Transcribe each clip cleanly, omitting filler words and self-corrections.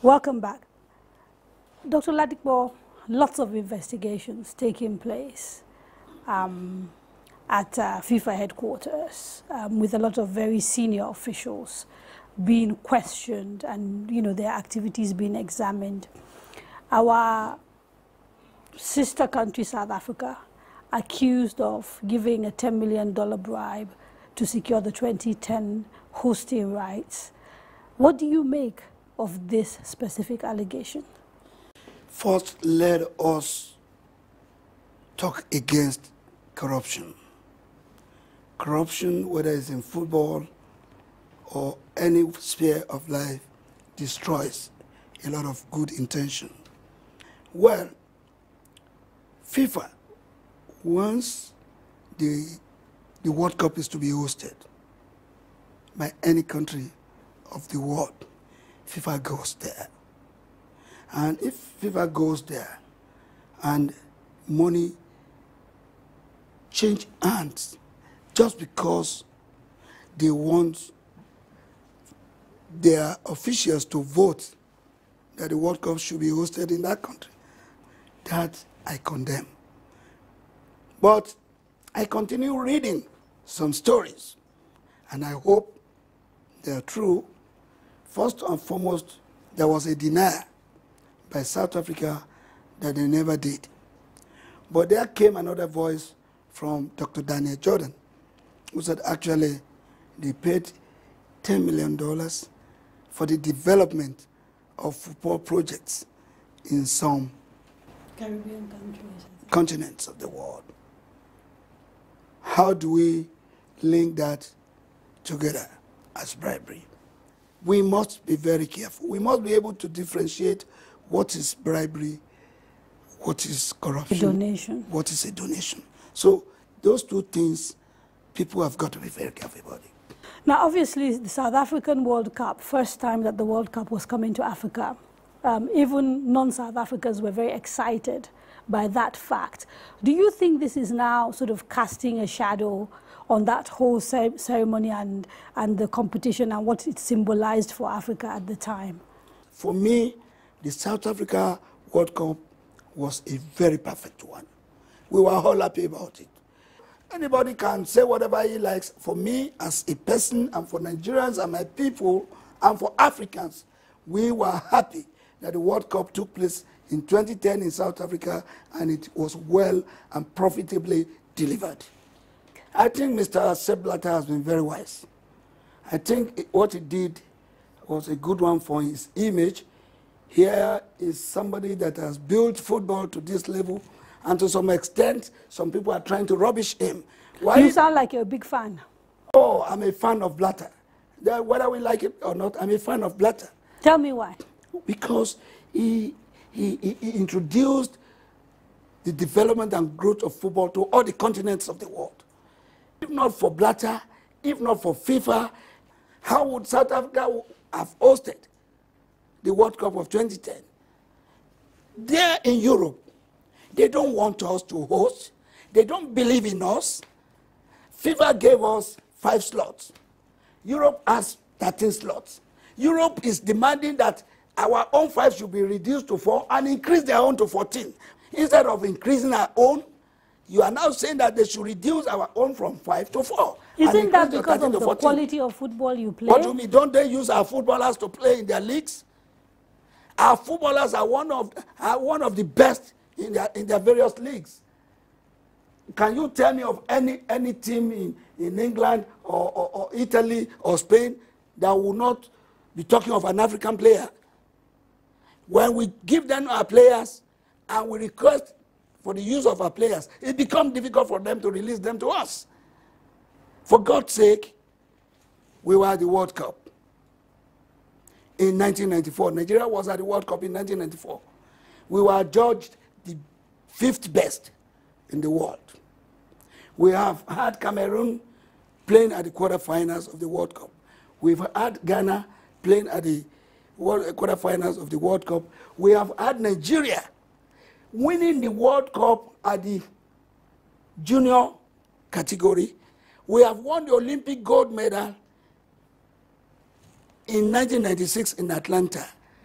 Welcome back. Dr. Ladipo, lots of investigations taking place at FIFA headquarters with a lot of very senior officials being questioned and, you know, their activities being examined. Our sister country, South Africa, accused of giving a $10 million bribe to secure the 2010 hosting rights. What do you make of this specific allegation? First, let us talk against corruption. Corruption, whether it's in football or any sphere of life, destroys a lot of good intention. Well, FIFA wants the World Cup is to be hosted by any country of the world. FIFA goes there. And if FIFA goes there and money change hands just because they want their officials to vote that the World Cup should be hosted in that country, that I condemn. But I continue reading some stories, and I hope they are true. First and foremost, there was a denial by South Africa that they never did. But there came another voice from Dr. Daniel Jordan, who said actually they paid $10 million for the development of football projects in some Caribbean countries, continents of the world. How do we link that together as bribery? We must be very careful. We must be able to differentiate what is bribery, what is corruption, a donation, what is a donation. So those two things, people have got to be very careful about it. Now, obviously, the South African World Cup, first time that the World Cup was coming to Africa, even non-South Africans were very excited by that fact. Do you think this is now sort of casting a shadow on that whole ceremony and the competition and what it symbolized for Africa at the time? For me, the South Africa World Cup was a very perfect one. We were all happy about it. Anybody can say whatever he likes. For me, as a person, and for Nigerians and my people, and for Africans, we were happy that the World Cup took place in 2010 in South Africa, and it was well and profitably delivered. I think Mr. Sepp Blatter has been very wise. I think what he did was a good one for his image. Here is somebody that has built football to this level, and to some extent, some people are trying to rubbish him. Why? You sound like you're a big fan. Oh, I'm a fan of Blatter. Whether we like it or not, I'm a fan of Blatter. Tell me why. Because he introduced the development and growth of football to all the continents of the world. If not for Blatter, if not for FIFA, how would South Africa have hosted the World Cup of 2010? There in Europe, they don't want us to host. They don't believe in us. FIFA gave us 5 slots. Europe has 13 slots. Europe is demanding that our own 5 should be reduced to 4 and increase their own to 14. Instead of increasing our own, you are now saying that they should reduce our own from 5 to 4. Isn't that because of the quality of football you play? What do you mean? Don't they use our footballers to play in their leagues? Our footballers are one of the best in their various leagues. Can you tell me of any team in England or Italy or Spain that will not be talking of an African player? When we give them our players and we request for the use of our players, it becomes difficult for them to release them to us. For God's sake, we were at the World Cup in 1994. Nigeria was at the World Cup in 1994. We were judged the 5th best in the world. We have had Cameroon playing at the quarterfinals of the World Cup. We've had Ghana playing at the quarterfinals of the World Cup. We have had Nigeria winning the World Cup at the junior category. We have won the Olympic gold medal in 1996 in Atlanta.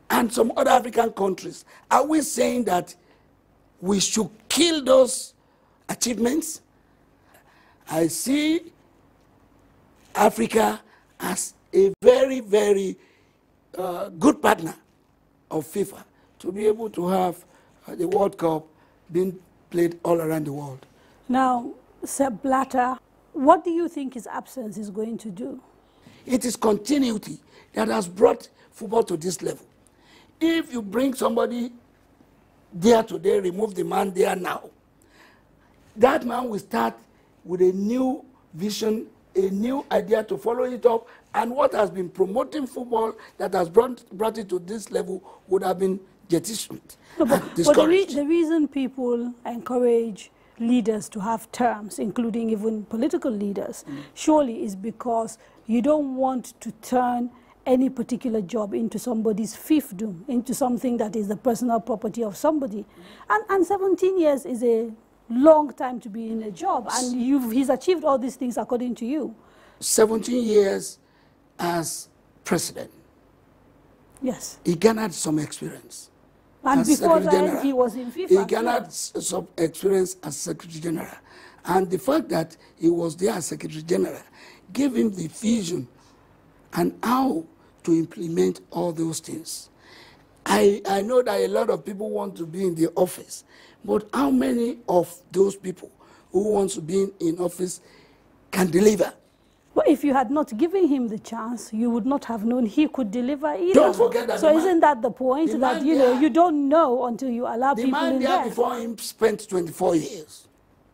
and some other African countries, are we saying that we should kill those achievements? I see Africa as a very, very good partner of FIFA to be able to have the World Cup being played all around the world. Now, Sepp Blatter, what do you think his absence is going to do? It is continuity that has brought football to this level. If you bring somebody there today, remove the man there now, that man will start with a new vision, a new idea to follow it up, and what has been promoting football that has brought it to this level would have been jettisoned and discouraged. But the reason people encourage leaders to have terms, including even political leaders, surely is because you don't want to turn any particular job into somebody's fiefdom, into something that is the personal property of somebody. And 17 years is a long time to be in a job, and he's achieved all these things according to you. 17 years as president. Yes. He garnered some experience. And before that, he was in FIFA. He garnered some experience as Secretary General. And the fact that he was there as Secretary General gave him the vision and how to implement all those things. I know that a lot of people want to be in the office, but how many of those people who want to be in office can deliver? Well, if you had not given him the chance, you would not have known he could deliver either. Don't forget that. So isn't that the point, that you don't know until you allow people in there? The man there before him spent 24 years.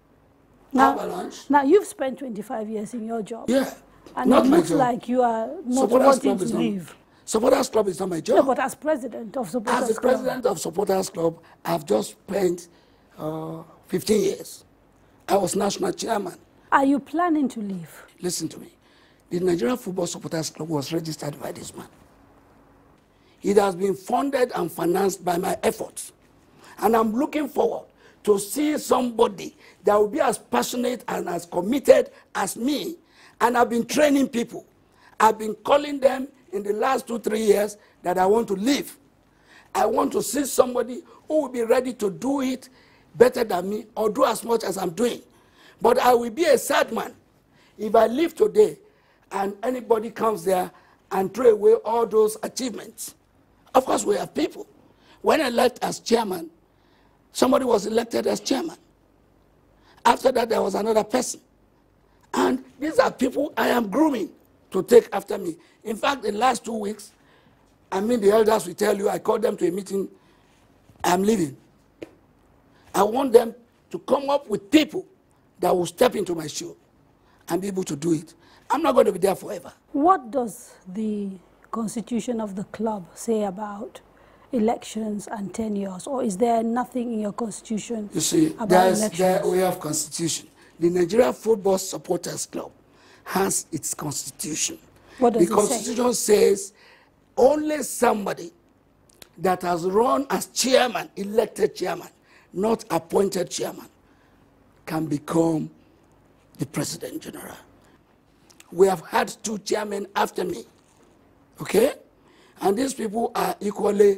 Now you've spent 25 years in your job. Yeah. And it looks like you are not wanting to leave. Supporters Club is not my job. No, but as president of Supporters Club. As the president of Supporters Club, I've just spent 15 years. I was national chairman. Are you planning to leave? Listen to me. The Nigeria Football Supporters Club was registered by this man. It has been funded and financed by my efforts. And I'm looking forward to see somebody that will be as passionate and as committed as me. And I've been training people. I've been calling them in the last 2-3 years that I want to leave. I want to see somebody who will be ready to do it better than me or do as much as I'm doing. But I will be a sad man if I leave today and anybody comes there and throw away all those achievements. Of course, we have people. When I left as chairman, somebody was elected as chairman. After that, there was another person. And these are people I am grooming to take after me. In fact, in the last 2 weeks, the elders will tell you, I called them to a meeting, I'm leaving. I want them to come up with people that will step into my shoe and be able to do it. I'm not going to be there forever. What does the constitution of the club say about elections and tenures, or is there nothing in your constitution about elections? We have constitution. The Nigeria Football Supporters Club has its constitution. What does the constitution says only somebody that has run as chairman, elected chairman, not appointed chairman, can become the president general. We have had 2 chairmen after me, okay? And these people are equally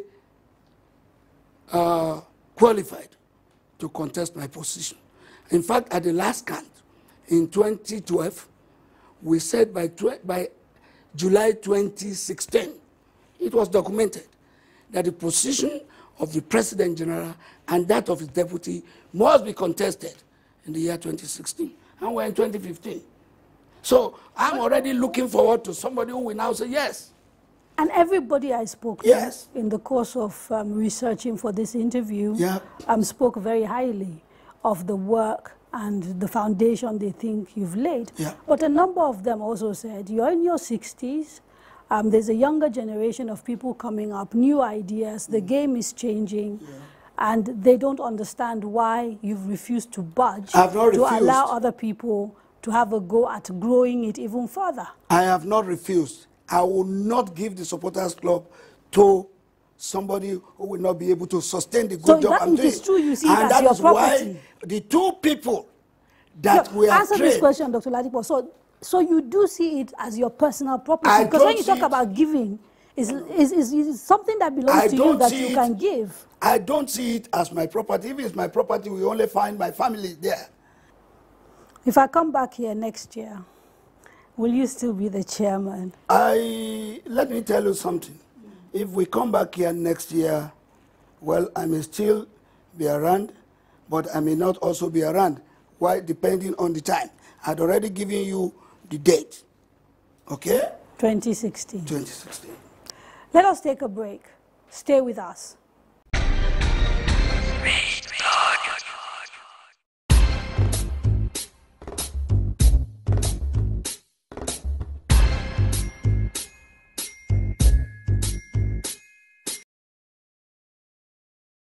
qualified to contest my position. In fact, at the last count, in 2012, we said by July 2016, it was documented that the position of the President General and that of his deputy must be contested in the year 2016. And we're in 2015. So I'm already looking forward to somebody who will now say yes. And everybody I spoke to in the course of researching for this interview spoke very highly of the work and the foundation they think you've laid. But a number of them also said, you're in your 60s, there's a younger generation of people coming up, new ideas, the game is changing, and they don't understand why you've refused to budge to allow other people to have a go at growing it even further. I have not refused. I will not give the Supporters Club to somebody who will not be able to sustain the good job I'm doing. It is true, you see it as your property. Why the 2 people that we have answer this question, Dr. Ladipo. So you do see it as your personal property? Because when you talk about giving, is something that belongs to you that you can give. I don't see it as my property. If it's my property, we only find my family there. If I come back here next year, will you still be the chairman? Let me tell you something. If we come back here next year, well, I may still be around, but I may not also be around. Why? Depending on the time. I'd already given you the date. Okay? 2016. 2016. Let us take a break. Stay with us.